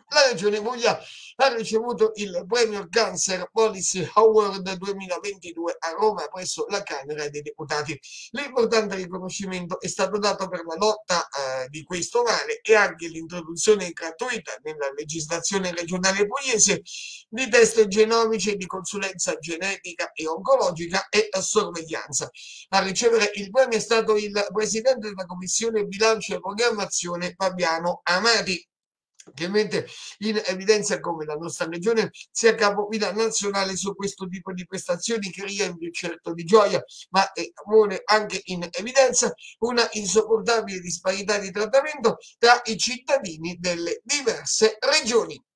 La regione Puglia ha ricevuto il Premio Cancer Policy Award 2022 a Roma presso la Camera dei Deputati. L'importante riconoscimento è stato dato per la lotta di questo male e anche l'introduzione gratuita nella legislazione regionale pugliese di test genomici di consulenza genetica e oncologica e sorveglianza. A ricevere il premio è stato il presidente della Commissione Bilancio e Programmazione Fabiano Amati, che mette in evidenza come la nostra regione sia capofila nazionale su questo tipo di prestazioni che riempie certo di gioia, ma pone anche in evidenza una insopportabile disparità di trattamento tra i cittadini delle diverse regioni.